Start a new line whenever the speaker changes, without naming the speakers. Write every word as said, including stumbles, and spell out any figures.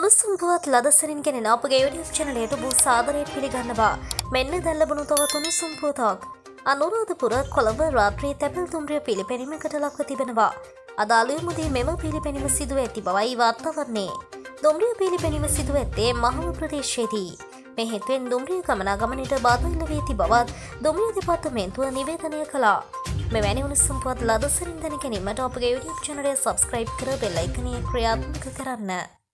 උණුසුම් පුවත් ලදසරින් ගෙනෙන අපගේ YouTube channel එකට බෝ සාදරයෙන් පිළිගන්නවා. මෙන්න දැන් ලැබුණු තවත් උණුසුම් පුවතක්. අනුරාධපුර කොළඹ රාත්‍රී තැපැල් දුම්රිය පිළිපැනීමකට ලක්ව තිබෙනවා. අද අලුයමුදී මෙම පිළිපැනීම සිදුව ඇති බවයි වාර්තා වන්නේ. දුම්රිය පිළිපැනීම සිදුව ඇත්තේ මහව ප්‍රදේශයේදී. මේ හේතුවෙන් දුම්රිය ගමනාගමනයට බාධා එල්ල වී ඇති බවත් දුම්රිය දෙපාර්තමේන්තුව නිවේදනය කළා. මෙවැනි උණුසුම් පුවත් ලදසරින් දැන ගැනීමට අපගේ YouTube channel එක subscribe කර බෙල් අයිකනය ක්‍රියාත්මක කරන්න.